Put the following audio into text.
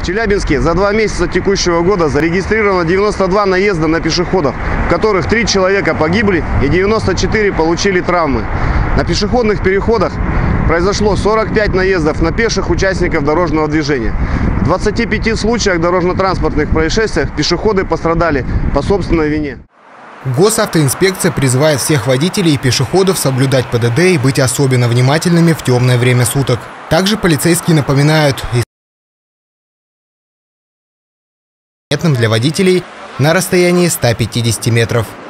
В Челябинске за 2 месяца текущего года зарегистрировано 92 наезда на пешеходов, в которых 3 человека погибли и 94 получили травмы. На пешеходных переходах произошло 45 наездов на пеших участников дорожного движения. В 25 случаях дорожно-транспортных происшествий пешеходы пострадали по собственной вине. Госавтоинспекция призывает всех водителей и пешеходов соблюдать ПДД и быть особенно внимательными в темное время суток. Также полицейские напоминают для водителей на расстоянии 150 метров.